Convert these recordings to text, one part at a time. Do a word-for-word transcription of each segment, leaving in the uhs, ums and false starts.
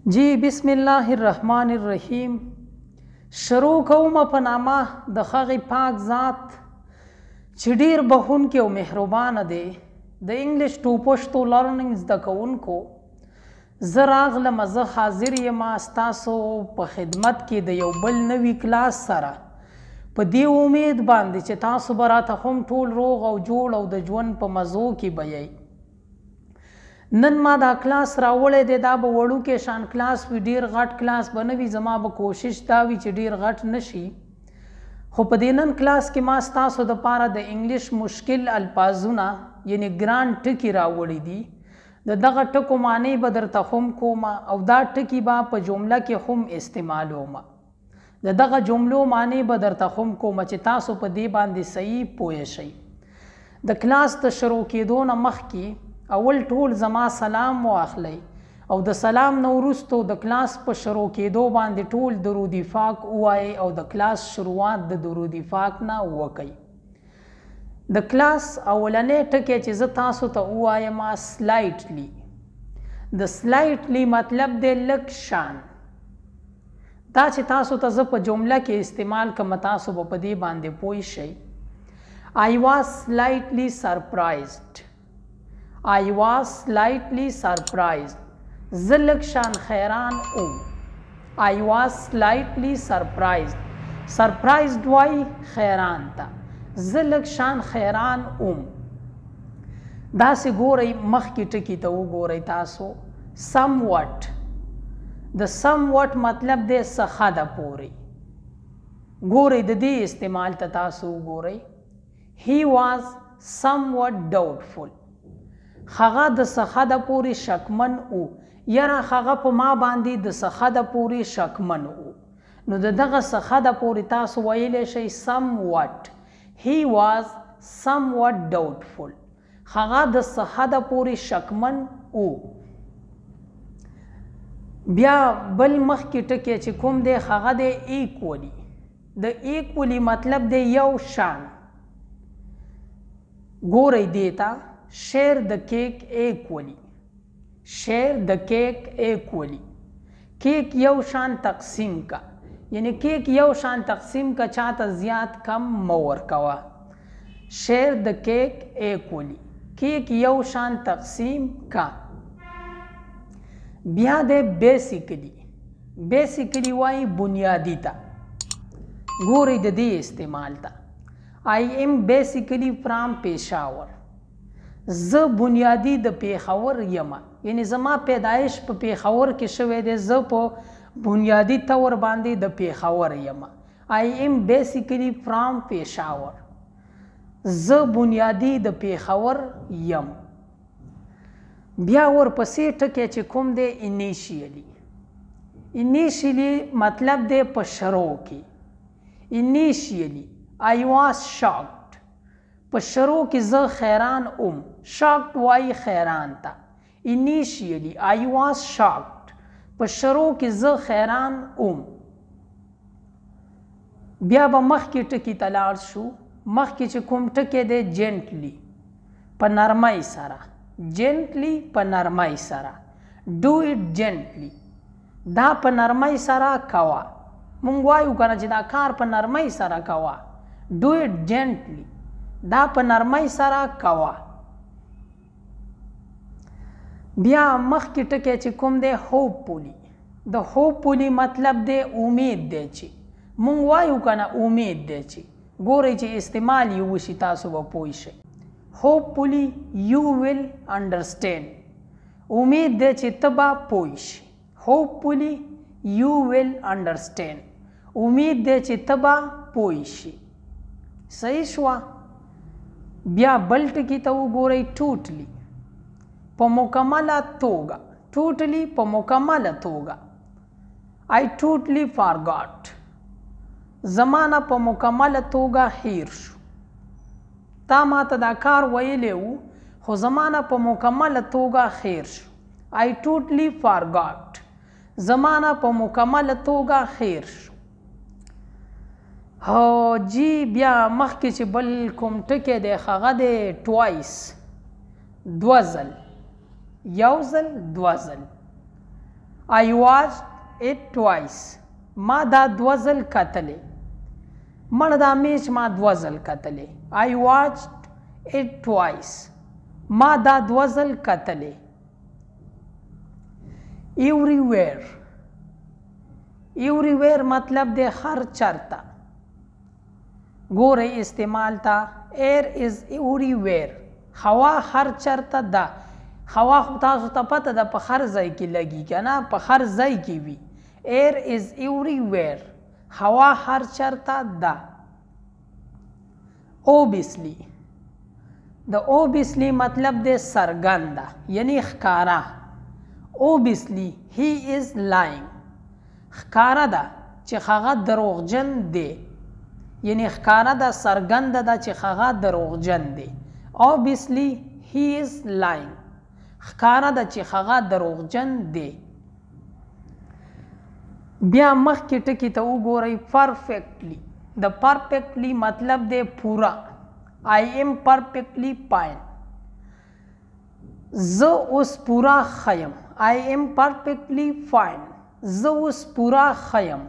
Ji بسم الله الرحمن الرحیم. شروع کوم په نامه د هغې پاک ذات چې ډېر بخښونکی او مهربانه دی. د انګلیش ټو پښتو لرننګ زده کوونکو، زه راغلم، زه حاضر یم ستاسو په خدمت کې د یو بل نوي کلاس سره، په دې امید باندې چې تاسو به راته هم ټول روغ او جوړ او د ژوند په مزو کې به یئ. نن ما دا کلاس راوړی دی، دا به وړوکی شان کلاس وي، ډېر غټ کلاس به نه وي. زما به کوشش دا وي چې ډېر غټ نه شي، خو په دې نن کلاس کې ما ستاسو دپاره د انګلیش مشکل الفاظونه یعنې ګران ټکي راوړي دي. د دغه ټکو معنی به درته هم کومه او دا ټکي به په جمله کې هم استعمالومه. د دغه جملو معنی به درته هم کومه چې تاسو په دې باندې صحیح پوه شئ. د کلاس د شروع کېدو نه مخکې اول ټول زما سلام واخلئ او د سلام نه وروستو د کلاس په شروع کېدو باندې ټول درود پاک ووایئ او د کلاس شروعات د درود پاک نه وکئ. د کلاس اولنی ټکی چې زه تاسو ته ووایم سلایټلی. د سلایټلی مطلب دی لږ شان. دا چې تاسو ته زه په جمله کې استعمال کوم، تاسو به په دې باندې پوه شئ. I was slightly surprised. I was slightly surprised. زه لږ شان حیران وم. I was slightly surprised. surprised وایي حیران ته. زه لږ شان حیران وم. داسې ګورئ، مخکې ټکي ته وګورئ تاسو. somewhat. د somewhat مطلب دی څه حده پورې. ګورئ د دې استعمال ته تاسو وګورئ. He was somewhat doubtful. هغه د څه حده پورې شکمن و، یاره هغه په ما باندې د څه حده پورې شکمن و. نو د دغه څه حده پورې تاسو ویلی شئ somewhat. He was somewhat doubtful. هغه د څه حده پورې شکمن و. بیا بل مخکې ټکی چې کوم دی هغه دی equally. د equally مطلب دی یو شان. ګورئ دې ته share the cake equally. share the cake equally. کیک یو شان تقسیم کا، یعنی کیک یو شان تقسیم کا، چاته زیات کم مه ورکوه. share the cake equally. کیک یو شان تقسیم کا. بیا دی بیسیکلی. بیسیکلی وایي بنیادی ته. ګورئ د دې استعمال ته. I am basically from Peshawar. زه بنیادی د پیښور یم، یعنی زما پیدایش په پیښور کې شوی دی، زه په بنیادي طور باندې د پیښور یم. I am basically from Peshawar. زه بنیادی د پیښور یم. بیا ورپسې ټکی چې کوم دی initially. initially مطلب دی په شروع کې. initially I was shocked. په شروع کې زه حیران ام. shocked وایي حیران ته. initially I was shocked. په شروع کې زه حیران ام. بیا به مخکې ټکي ته لاړ شو. مخکې چې کوم ټکی دی gently. په نرمۍ سره. gently په نرمۍ سره. do it gently. دا په نرمۍ سره کوه. مونږ وایو که نه چې دا کار په نرمۍ سره کوه. do it gently. دا په نرمۍ سره کوه. بیا مخکې ټکی چې کوم دی hopefully. د hopefully مطلب دی امید دی، چې مونږ وایو که نه امید دی، چې ګورئ چې استعمال یې وشي تاسو به پوه شئ. hopefully you will understand. امید دی چې ته به پوه شي. hopefully you will understand. امید دی چې ته به پوه شي. صحیح شوه. بیا بل ټکي ته وګورئ ټوټلی. په مکمله توګه. ټوټلی په مکمله توګه. I totally forgot. زما نه په مکمله توګه هیر شو. تا ماته دا کار ویلی و، خو زما نه په مکمله توګه هیر شو. I totally forgot. زما نه په مکمله توګه هیر شو. هو جی بیا مخکې چې بل کوم ټکی دی هغه دی twice. دوه ځل. یو ځل دوه ځل. I watched it twice. ما دا دوزل کتلی مړه دا میچ ما دوزل کتلی. I watched it twice. ما دا دوزل کتلی. everywhere. everywhere مطلب دی هر چرته. ګورئ استعمال تا air is everywhere. هوا هر چرته ده. هوا خو تاسو ته پته ده په هر ځای کې لګي که نه، په هر ځای کې وي. air is everywhere. هوا هر چرته ده. obviously. د obviously مطلب دی څرګنده یعنی ښکاره. obviously he is lying. ښکاره ده چې هغه دروغجن دی یعنی ښکاره ده څرګنده ده چې هغه دروغجن دی. obviously he is lying. ښکاره ده چې هغه دروغجن دی. بیا مخکې ټکي ته وګورئ perfectly. د perfectly مطلب دی پوره. I am perfectly fine. زه اوس پوره ښه یم. I am perfectly fine. زه اوس پوره ښه یم.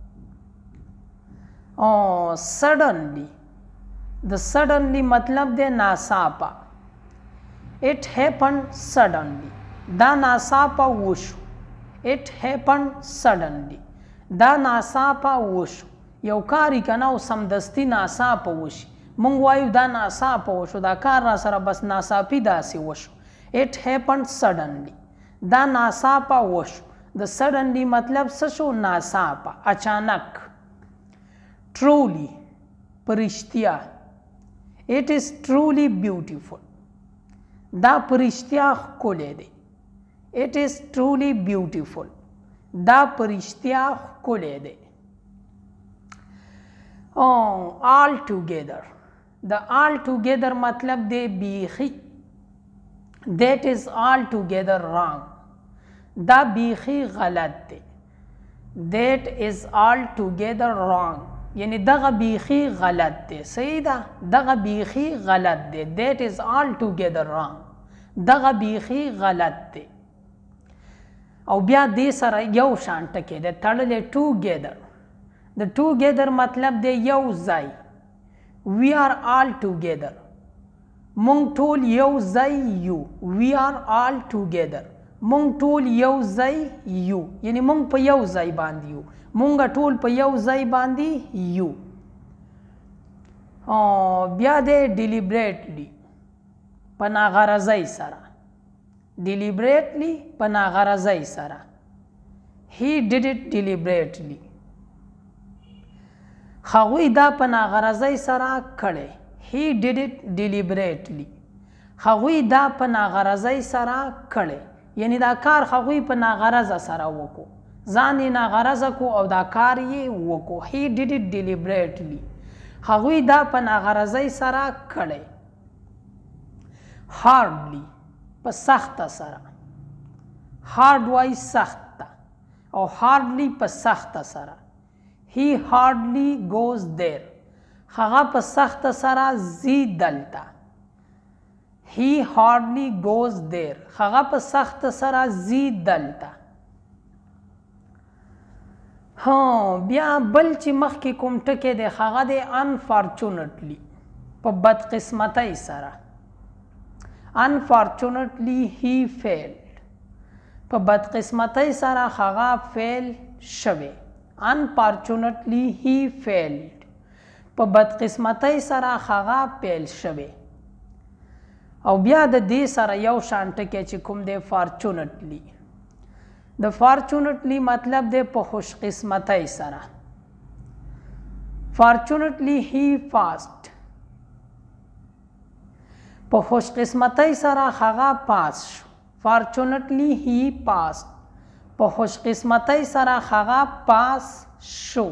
suddenly. د suddenly مطلب دی ناڅاپه. it happened suddenly. دا ناڅاپه وشو. it happened suddenly. دا ناڅاپه وشو. یو کار یې که نه او سمدستي ناڅاپه وشي مونږ وایو دا ناڅاپه وشو، دا کار را سره بس ناڅاپي داسې وشو. it happened suddenly. دا ناڅاپه وشو. د suddenly مطلب څه شو؟ ناڅاپه، اچانک. truly په رښتیا. it is truly beautiful. دا په رښتیا ښکلی دی. it is truly beautiful. دا په رښتیا ښکلی دی. all together. د all together مطلب دی بیخي. that is all together wrong. دا بیخي غلط دی. that is all together wrong. یعنی دغه بیخي غلط دی. صحیح ده؟ دغه بیخي غلط دی. that is all together wrong. دغه بیخي غلط دی. او بیا دې سره یو شان ټکی دی تړلی together. د together مطلب دی یو ځای. we are all together. مونږ ټول یو ځای یو. we are all together. مونږ ټول یو ځای یو یعنی مونږ په یو ځای باندې یو. مونږ ټول په یو ځای باندې یو. بیا دی deliberately په ناغرضۍ سره. deliberately په ناغرضۍ سره. he did it deliberately. هغوی دا په ناغرضۍ سره کړی. he did it deliberately. هغوی دا په ناغرضۍ سره کړی یعنی دا کار هغوی په ناغرضه سره وکړو. ځان یې ناغرضه کو او دا کار یې وکړو. he did it deliberately. هغوی دا په ناغرضۍ سره کړی. hardly په سخته سره. hard وایي سخت ته او hardly په سخته سره. he hardly goes there. هغه په سخته سره ځي دلته. he hardly goes there. هغه په سخته سره ځي دلته. ها بیا بل چې مخکې کوم ټکی دی هغه دی unfortunately په بدقسمتۍ سره. unfortunately he failed. په بدقسمتۍ سره هغه فیل شوی. unfortunately he failed. په بدقسمتۍ سره هغه فیل شوی. او بیا د دې سره یو شان ټکی چې کوم دی fortunately. د fortunately مطلب دی په خوش قسمتۍ سره. fortunately he passed. په خوش قسمتۍ سره هغه پاس شو. fortunately he passed. په خوش قسمتۍ سره هغه پاس شو.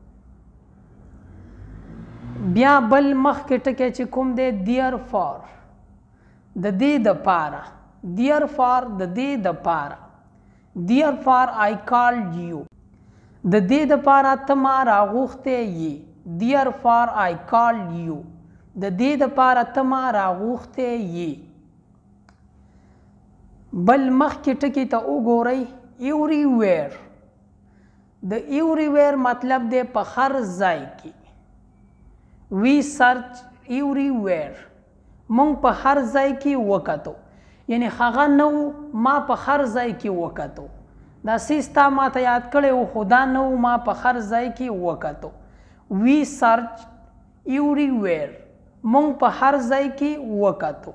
بیا بل مخکې ټکی چې کوم دی therefore. د دې دپاره. therefore د دې دپاره. therefore I called you. د دې دپاره ته ما راغوښتی یې. therefore I called you. د دې دپاره ته ما راغوښتی یې. بل مخکې ټکي ته وګورئ everywhere. د everywhere مطلب دی په هر ځای کې. we search everywhere. مونږ په هر ځای کې وکتو، یعنی هغه نو ما په هر ځای کې وکتو. دا سیستا ما ته یاد کړی و خو دا نو ما په هر ځای کې وکتو. we search everywhere. مونږ په هر ځای کې وکتو.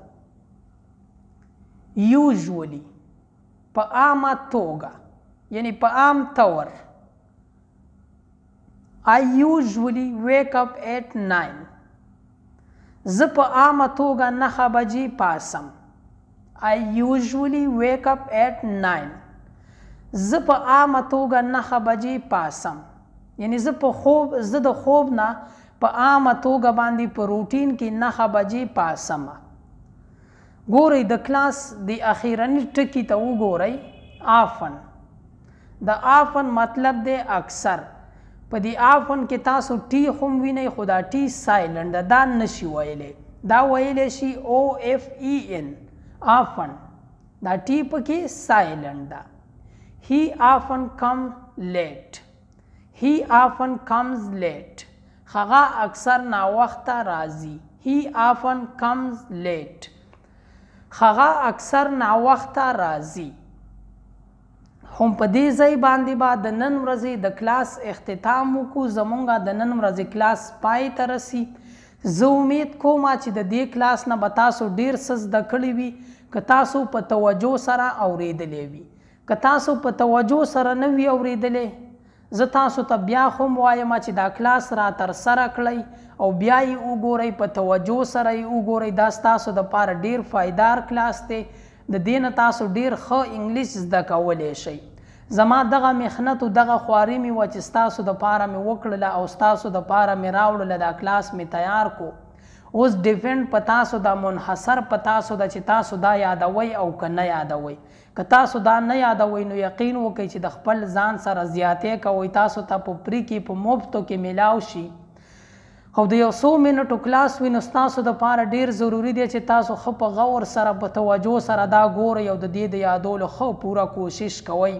usually په عامه توګه، یعنی په عام طور. I usually wake up at nine. زه په عامه توګه نهه بجې پاسم. I usually wake up at nine. زه په عامه توګه نهه بجې پاسم، یعنی زه په خوب زه د خوب نه په عامه توګه باندې په روټین کې نهه بجې پاسم. ګورئ د کلاس د اخیرني ټکي ته وګورئ. آفن. د آفن مطلب دی اکثر. په دې آفن کې تاسو ټي هم وینئ خو دا ټي سایلنټ ده، دا نشي ویلی. دا ویلی شي او اف ای ان. آفن. دا ټي پکې سایلنټ ده. He often comes late. He often comes late. هغه اکثر ناوخته راځي. He often comes late. هغه اکثر ناوخته راځي. هم په دې ځای باندې به د نن ورځې د کلاس اختتام وکړو. زمونږ د نن ورځې کلاس پای ته رسي. زه امید کوم چې د دې کلاس نه به تاسو ډیر څه زده کړي وي، که تاسو په توجه سره اورېدلی وي. که تاسو په توجه سره نه وي اورېدلی، زه تاسو ته بیا هم وایم چې دا کلاس را ترسره کړئ او بیا یې وګورئ، په توجه سره یې وګورئ. دا ستاسو دپاره ډیر پایدار کلاس دی. د دې نه تاسو ډیر ښه انګلیش زده کولی شئ. زما دغه محنت او دغه خواري مې وه چې ستاسو دپاره مې وکړله او ستاسو دپاره مې راوړله، دا کلاس مې تیار کو. اوس ډیپینډ په تاسو ده، منحصر په تاسو ده چې تاسو دا یادوئ او که نه یادوئ. که تاسو دا نه یادوئ نو یقین وکړئ چې د خپل ځان سره زیاتې کوئ، تاسو ته په فری کې په مفتو کې میلاو شي. او د یو څو منټو کلاس وي نو ستاسو دپاره ډیر ضروري دی چې تاسو ښه په غور سره په توجه سره دا ګورئ او د دې د یادولو ښه پوره کوشش کوئ.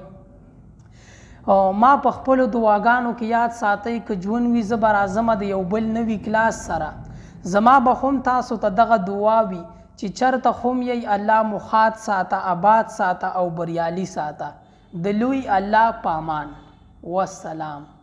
ما په خپلو دعاګانو کې یاد ساتئ که ژوند وي زه به راځمه د یو بل نوي کلاس سره. زما به هم تاسو ته دغه دعا وي چې چرته هم یې الله مو ښاد ساته، آباد ساته او بریالي ساته. د لوی الله پامان. والسلام.